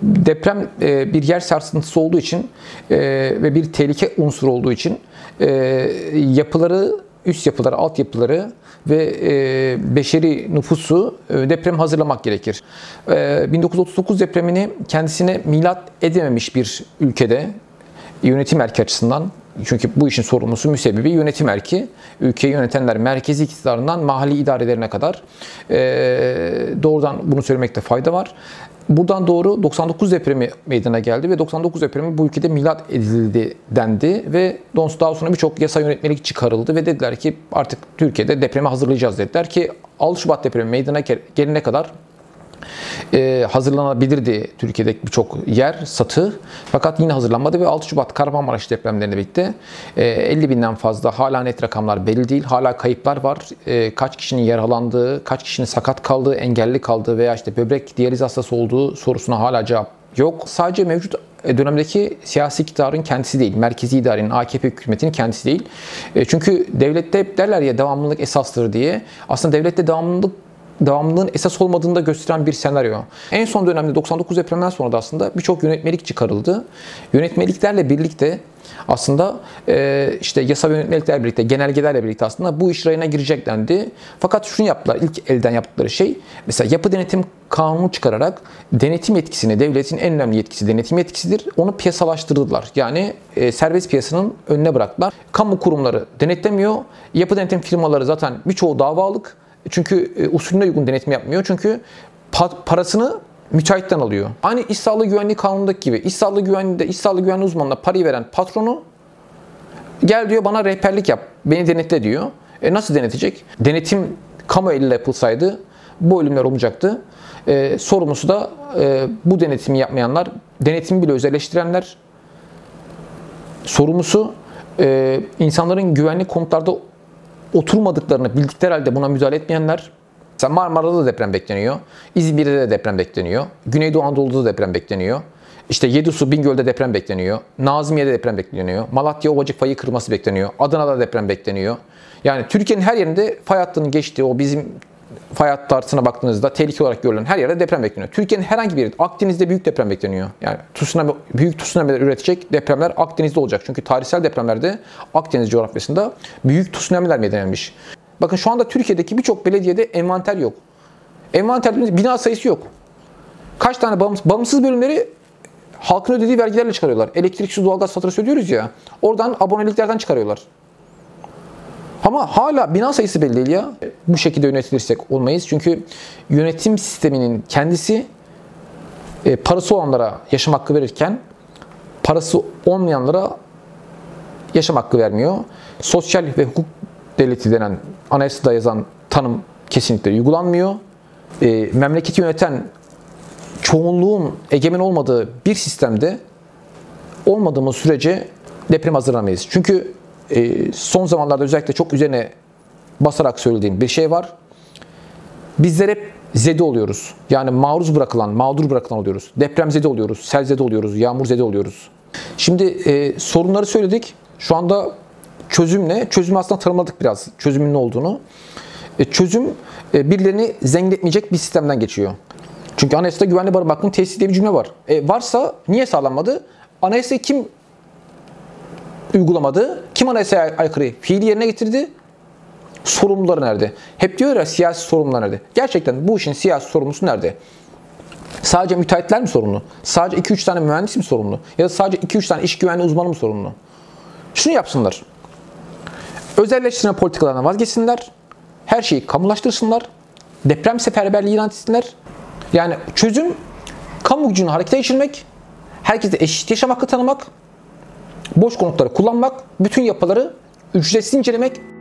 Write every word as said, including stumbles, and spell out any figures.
Deprem e, bir yer sarsıntısı olduğu için e, ve bir tehlike unsuru olduğu için e, yapıları, üst yapıları, altyapıları ve e, beşeri nüfusu e, deprem hazırlamak gerekir. E, bin dokuz yüz otuz dokuz depremini kendisine milat edememiş bir ülkede yönetim erki açısından, çünkü bu işin sorumlusu, müsebbibi yönetim erki, ülkeyi yönetenler merkezi iktidarından mahalli idarelerine kadar e, doğrudan bunu söylemekte fayda var. Buradan doğru doksan dokuz depremi meydana geldi ve doksan dokuz depremi bu ülkede milat edildi dendi ve daha sonra birçok yasa yönetmelik çıkarıldı ve dediler ki artık Türkiye'de depreme hazırlayacağız dediler ki altı Şubat depremi meydana gelene kadar Ee, hazırlanabilirdi Türkiye'deki birçok yer, satı. Fakat yine hazırlanmadı ve altı Şubat Kahramanmaraş depremlerine birlikte e, elli binden fazla, hala net rakamlar belli değil. Hala kayıplar var. E, kaç kişinin yaralandığı, kaç kişinin sakat kaldığı, engelli kaldığı veya işte böbrek diyaliz hastası olduğu sorusuna hala cevap yok. Sadece mevcut dönemdeki siyasi iktidarın kendisi değil, merkezi idarenin, A K P hükümetinin kendisi değil. E, çünkü devlette hep derler ya devamlılık esastır diye. Aslında devlette devamlılık devamlılığın esas olmadığını da gösteren bir senaryo. En son dönemde doksan dokuz depremden sonra da aslında birçok yönetmelik çıkarıldı. Yönetmeliklerle birlikte aslında e, işte yasa ve yönetmeliklerle birlikte, genelgelerle birlikte aslında bu iş rayına girecek dendi. Fakat şunu yaptılar, ilk elden yaptıkları şey, mesela yapı denetim kanunu çıkararak denetim yetkisini, devletin en önemli yetkisi denetim yetkisidir, onu piyasalaştırdılar. Yani e, serbest piyasanın önüne bıraktılar. Kamu kurumları denetlemiyor, yapı denetim firmaları zaten birçoğu davalık. Çünkü usulüne uygun denetim yapmıyor. Çünkü parasını müteahhitten alıyor. Aynı İş Sağlığı Güvenliği Kanunu'ndaki gibi. İş Sağlığı Güvenliği'de İş Sağlığı Güvenliği uzmanına parayı veren patronu gel diyor bana rehberlik yap, beni denetle diyor. E nasıl denetecek? Denetim kamu eliyle yapılsaydı bu ölümler olmayacaktı. E, sorumlusu da e, bu denetimi yapmayanlar, denetimi bile özelleştirenler. Sorumlusu e, insanların güvenlik konutlarda oturmadıklarını bildikleri halde buna müdahale etmeyenler. Mesela Marmara'da da deprem bekleniyor. İzmir'de de deprem bekleniyor. Güneydoğu Anadolu'da da deprem bekleniyor. İşte Yedisu, Bingöl'de deprem bekleniyor. Nazmiye'de deprem bekleniyor. Malatya Ovacık fayı kırması bekleniyor. Adana'da deprem bekleniyor. Yani Türkiye'nin her yerinde fay hattının geçtiği, o bizim fay hattına baktığınızda tehlike olarak görülen her yerde deprem bekleniyor. Türkiye'nin herhangi bir yerinde, Akdeniz'de büyük deprem bekleniyor. Yani tsunami, büyük tsunamiler üretecek depremler Akdeniz'de olacak. Çünkü tarihsel depremlerde Akdeniz coğrafyasında büyük tsunamiler meydana gelmiş. Bakın şu anda Türkiye'deki birçok belediyede envanter yok. Envanter bina sayısı yok. Kaç tane bağımsız, bağımsız bölümleri halkın ödediği vergilerle çıkarıyorlar. Elektrik, su, doğalgaz faturası ödüyoruz ya. Oradan aboneliklerden çıkarıyorlar. Ama hala bina sayısı belli değil ya. Bu şekilde yönetilirsek olmayız. Çünkü yönetim sisteminin kendisi e, parası olanlara yaşam hakkı verirken parası olmayanlara yaşam hakkı vermiyor. Sosyal ve hukuk devleti denen anayasada yazan tanım kesinlikle uygulanmıyor. E, memleketi yöneten çoğunluğun egemen olmadığı bir sistemde olmadığımız sürece deprem hazırlamayız. Çünkü e, son zamanlarda özellikle çok üzerine basarak söylediğim bir şey var. Bizler hep zede oluyoruz. Yani maruz bırakılan, mağdur bırakılan oluyoruz. Depremzede oluyoruz, selzede oluyoruz, yağmurzede oluyoruz. Şimdi e, sorunları söyledik. Şu anda çözüm ne? Çözümü aslında tanımladık biraz. Çözümün ne olduğunu. E, çözüm e, birilerini zengin etmeyecek bir sistemden geçiyor. Çünkü Anayasada Güvenli Barınma Hakkı'nın tesisi diye bir cümle var. E, varsa niye sağlanmadı? Anayasayı kim uygulamadı? Kim anayasaya aykırı fiili yerine getirdi? Sorumluları nerede? Hep diyor ya siyasi sorumlular nerede? Gerçekten bu işin siyasi sorumlusu nerede? Sadece müteahhitler mi sorumlu? Sadece iki üç tane mühendis mi sorumlu? Ya da sadece iki üç tane iş güvenliği uzmanı mı sorumlu? Şunu yapsınlar. Özelleştirme politikalarından vazgeçsinler. Her şeyi kamulaştırsınlar. Deprem seferberliği ilan etsinler. Yani çözüm kamu gücünü harekete geçirmek, herkese eşit yaşam hakkı tanımak, boş konutları kullanmak, bütün yapıları ücretsiz incelemek.